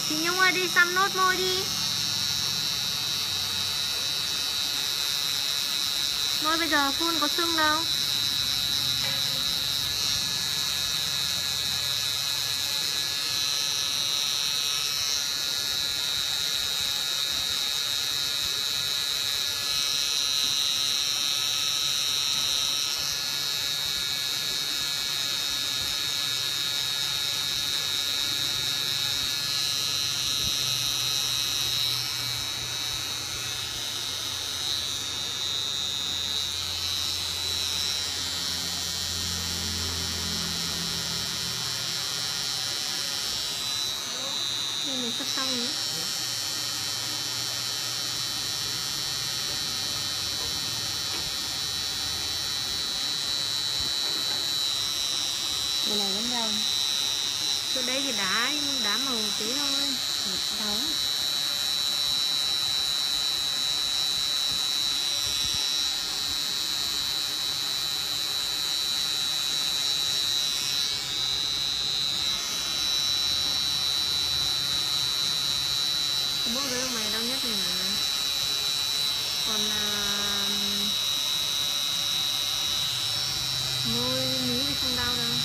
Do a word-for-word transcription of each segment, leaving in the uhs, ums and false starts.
Chị Nhung ơi đi xăm nốt môi đi. Môi bây giờ phun có sưng đâu. Đây mình sắp xong nữa. Cái này vẫn đâu. Chỗ đây thì đá, đá màu tí thôi. Đâu. Mỗi cái lông mày đau nhất thì là còn uh, môi mí thì không đau đâu.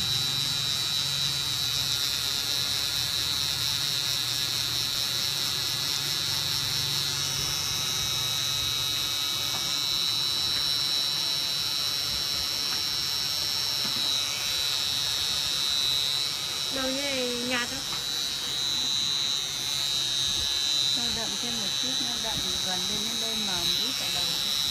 Đầu như này nhạt không? Nó đậm thêm một chút, nó đậm gần bên đến bên mà mũi cả đầu.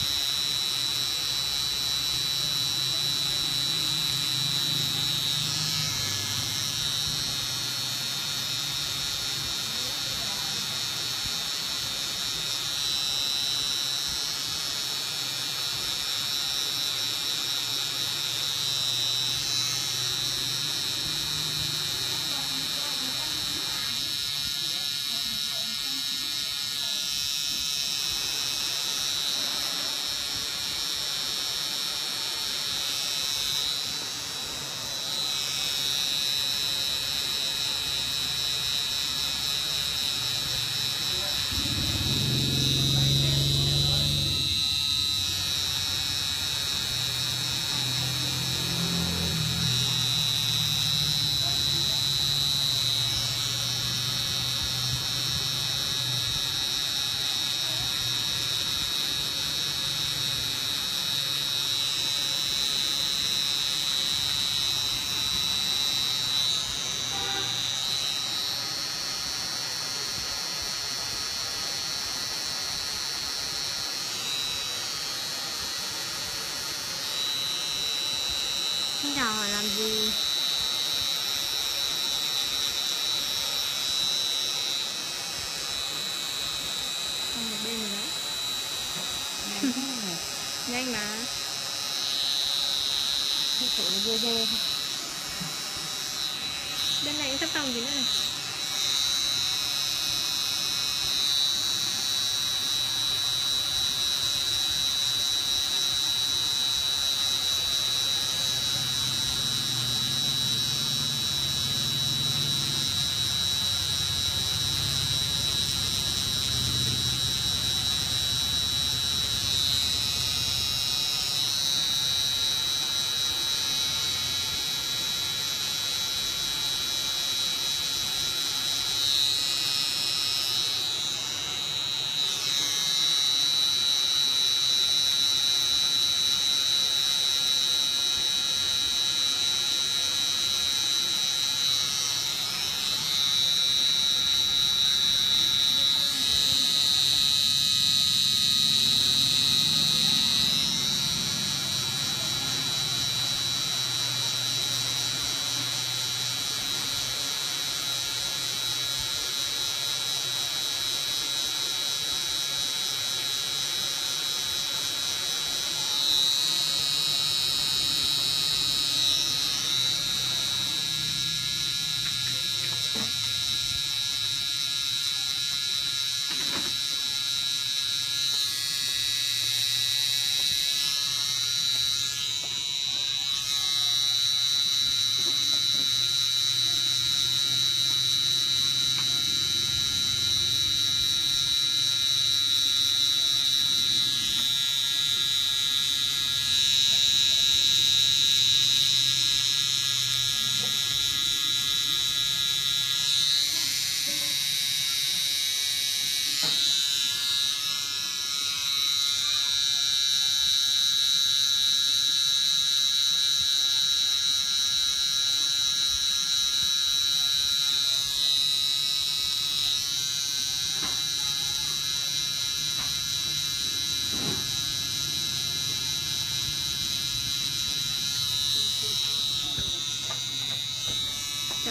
Xin chào, hỏi làm gì? Không một bên rồi đấy. Nhanh mà. Cái chỗ dê dê thôi. Bên này sắp xong gì nữa này.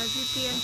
là Duy Tiên.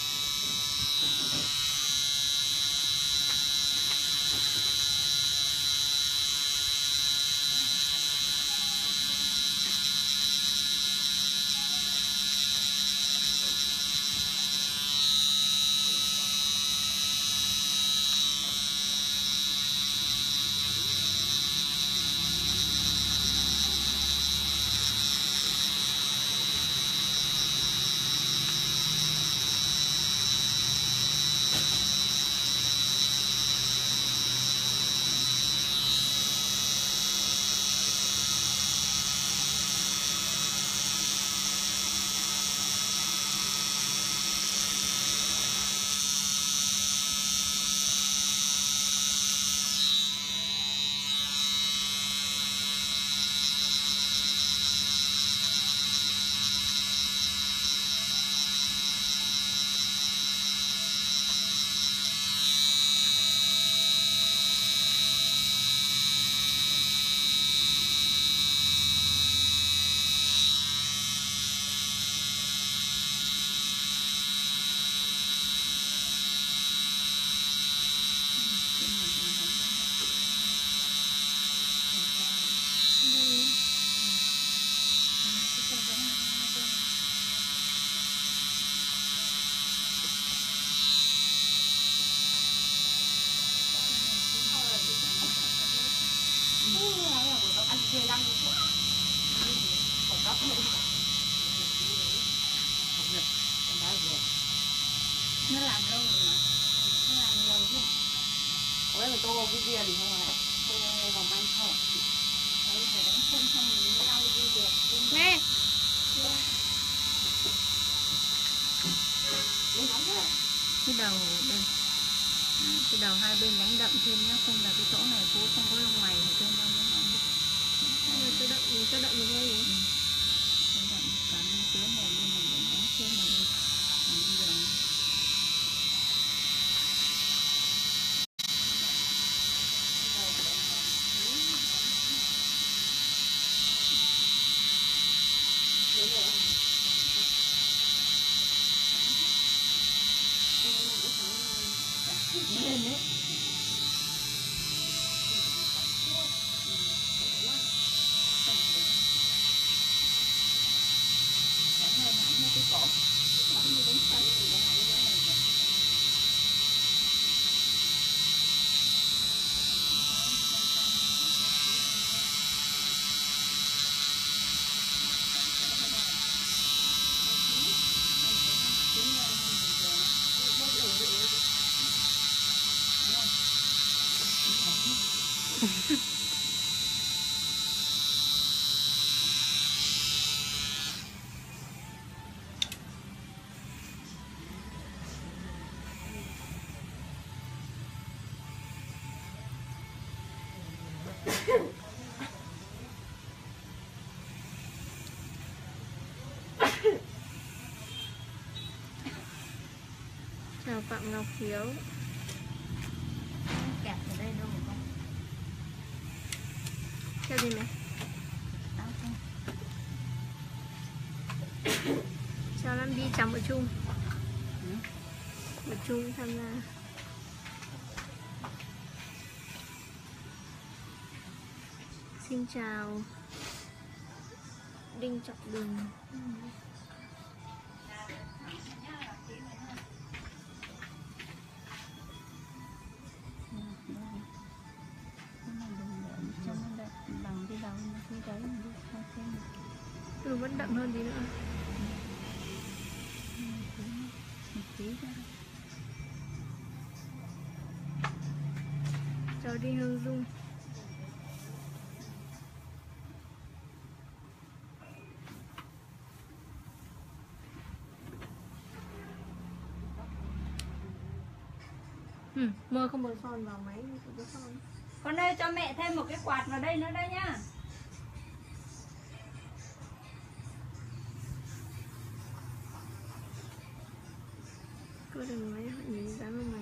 Nó làm lâu rồi mà. Nó làm lâu chứ. Ủa mà tô cái kia thì không phải tô vòng ăn không. Đấy, phải đánh không xong mình mới lau đi được. Mẹ. Cái đầu bên, cái đầu hai bên đánh đậm thêm nhá, không là cái chỗ này cũng không có lông mày ở trên đâu nó không. Cho đậm, cho đậm được thôi. Ừ. Đánh đậm cả bên phía này bên này vẫn đánh thêm mà bên bên đường. Lên đấy. Cái cổ nó như bánh sấy thì nó hay quá này. Chào Phạm Ngọc Hiếu. Kẹt ở đây đâu không? Theo gì mẹ? Tao không. Chào Lam đi chào ở chung. Ừ. Ở chung tham gia. Xin chào Đinh Trọng Bình. Bằng cái đầu cái đấy mình đi khai thêm. Ừ, vẫn đậm hơn tí nữa. Một tí nữa. Chào đi Hương Dung. Ừ, mơ không bật son vào máy không có son. Con ơi cho mẹ thêm một cái quạt vào đây nữa đây nhá. Có đừng nói nhìn dám